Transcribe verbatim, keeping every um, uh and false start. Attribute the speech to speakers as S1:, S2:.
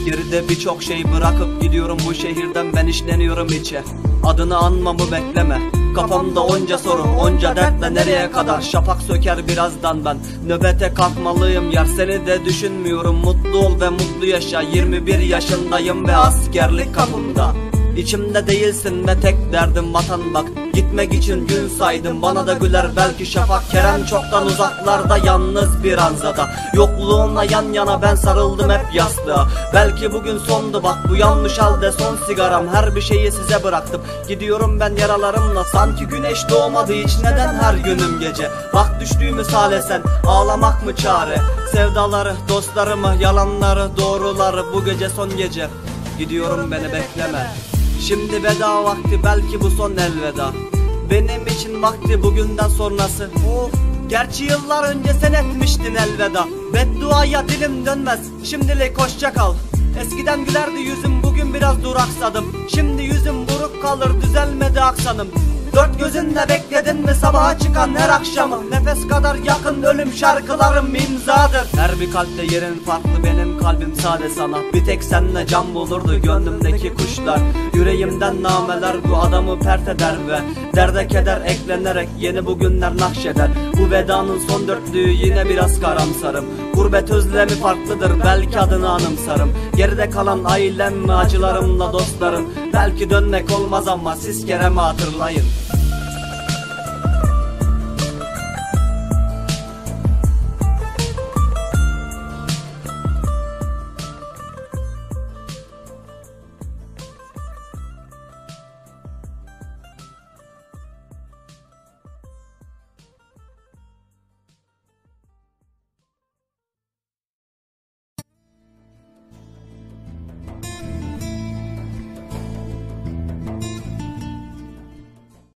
S1: Geride birçok şey bırakıp gidiyorum bu şehirden, ben işleniyorum içe. Adını anmamı bekleme. Kafamda onca soru, onca dertle nereye kadar? Şafak söker birazdan, ben nöbete kalkmalıyım. Yar seni de düşünmüyorum, mutlu ol ve mutlu yaşa. Yirmi bir yaşındayım ve askerlik kapımda. İçimde değilsin ve tek derdim vatan bak. Gitmek için gün saydım, bana da güler belki şafak. Kerem çoktan uzaklarda, yalnız bir anzada. Yokluğumla yan yana ben sarıldım hep yastığa. Belki bugün sondu bak bu yanlış halde son sigaram. Her bir şeyi size bıraktım, gidiyorum ben yaralarımla. Sanki güneş doğmadı hiç, neden her günüm gece? Bak düştüğümüz hale sen, ağlamak mı çare? Sevdaları, dostlarımı, yalanları, doğruları, bu gece son gece. Gidiyorum beni bekleme. Şimdi veda vakti, belki bu son elveda. Benim için vakti bugünden sonrası. Of. Gerçi yıllar önce sen etmiştin elveda. Bedduaya dilim dönmez, şimdilik hoşça kal. Eskiden gülerdi yüzüm, bugün biraz duraksadım. Şimdi yüzüm buruk kalır, düzelmedi aksanım. Dört gözünle bekledin mi sabaha çıkan her akşamı? Nefes kadar yakın ölüm, şarkılarım imzadır. Her bir kalpte yerin farklı, benim kalbim sade sana. Bir tek senle can bulurdu gönlümdeki kuşlar. Yüreğimden nameler bu adamı pert eder ve derde keder eklenerek yeni bugünler nakşeder. Bu vedanın son dörtlüğü yine biraz karamsarım. Gurbet özlemi farklıdır, belki adını anımsarım. Geride kalan ailem mi, acılarımla dostlarım. Belki dönmek olmaz ama siz Kerem'i hatırlayın.